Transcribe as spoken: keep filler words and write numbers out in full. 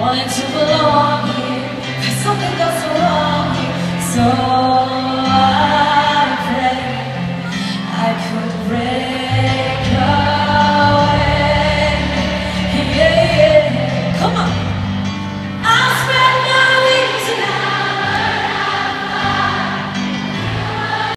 wanted to belong here, but something got so wrong here. So